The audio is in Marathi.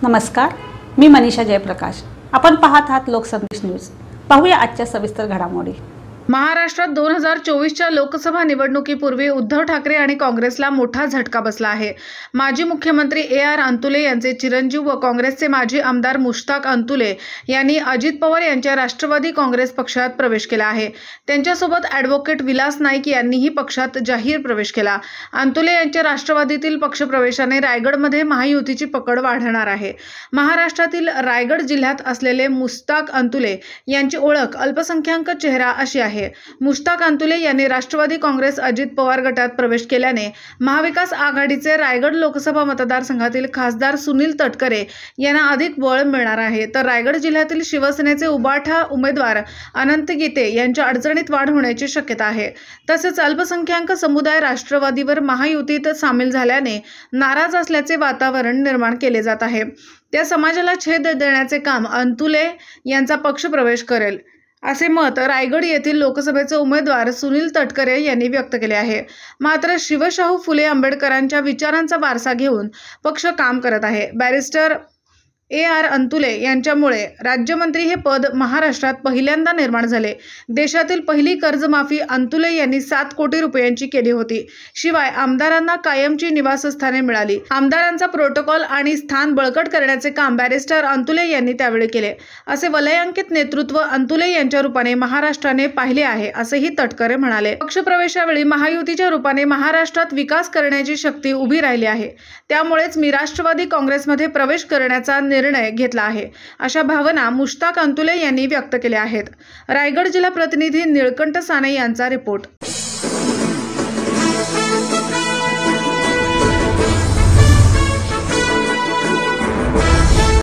नमस्कार, मी मनीषा जयप्रकाश। आपण पाहत आहात लोकसंदेश न्यूज। पाहूया आजच्या सविस्तर घडामोडी। महाराष्ट्रात 2024च्या लोकसभा निवडणुकीपूर्वी उद्धव ठाकरे आणि काँग्रेसला मोठा झटका बसला आहे। माजी मुख्यमंत्री AR अंतुले यांचे चिरंजीव व काँग्रेसचे माजी आमदार मुश्ताक अंतुले यांनी अजित पवार यांच्या राष्ट्रवादी काँग्रेस पक्षात प्रवेश केला आहे। त्यांच्यासोबत ॲडव्होकेट विलास नाईक यांनीही पक्षात जाहीर प्रवेश केला। अंतुले यांच्या राष्ट्रवादीतील पक्षप्रवेशाने रायगडमध्ये महायुतीची पकड वाढणार आहे। महाराष्ट्रातील रायगड जिल्ह्यात असलेले मुश्ताक अंतुले यांची ओळख अल्पसंख्याक चेहरा अशी आहे। मुश्ताक अंतुले यांनी राष्ट्रवादी काँग्रेस अजित पवार गटात प्रवेश केल्याने महाविकास आघाडीचे रायगड लोकसभा मतदारसंघातील खासदार सुनील तटकरे यांना अधिक बळ मिळणार आहे। तर रायगड जिल्ह्यातील शिवसेनेचे उबाठा उमेदवार अनंत गीते यांच्या अडचणीत वाढ होण्याची शक्यता आहे। तसेच अल्पसंख्याक समुदाय राष्ट्रवादीवर महायुतीत सामील झाल्याने नाराज असल्याचे वातावरण निर्माण केले जात आहे। त्या समाजाला छेद देण्याचे काम अंतुले यांचा पक्ष प्रवेश करेल असे मत रायगड येथील लोकसभेचे उमेदवार सुनील तटकरे यांनी व्यक्त केले आहे। मात्र शिवशाहू फुले आंबेडकरांच्या विचारांचा वारसा घेऊन पक्ष काम करत आहे। बॅरिस्टर AR अंतुले यांच्यामुळे राज्यमंत्री हे पद महाराष्ट्रात पहिल्यांदा निर्माण झाले। देशातील पहिली कर्जमाफी अंतुले यांनी 7 कोटी रुपयांची केली होती। शिवाय आमदारांना कायमची निवासस्थाने मिळाली। आमदारांचा प्रोटोकॉल आणि स्थान बळकट करण्याचे काम बॅरिस्टर अंतुले यांनी त्यावेळी केले। असे वलयांकित नेतृत्व अंतुले यांच्या रूपाने महाराष्ट्राने पाहिले आहे असेही तटकरे म्हणाले। पक्षप्रवेशावेळी महायुतीच्या रूपाने महाराष्ट्रात विकास करण्याची शक्ती उभी राहिली आहे। त्यामुळेच मी राष्ट्रवादी काँग्रेसमध्ये प्रवेश करण्याचा निर्णय घेतला आहे, अशा भावना मुश्ताक अंतुले यांनी व्यक्त केल्या आहेत। रायगड जिल्हा प्रतिनिधी निळकंठ साने यांचा रिपोर्ट।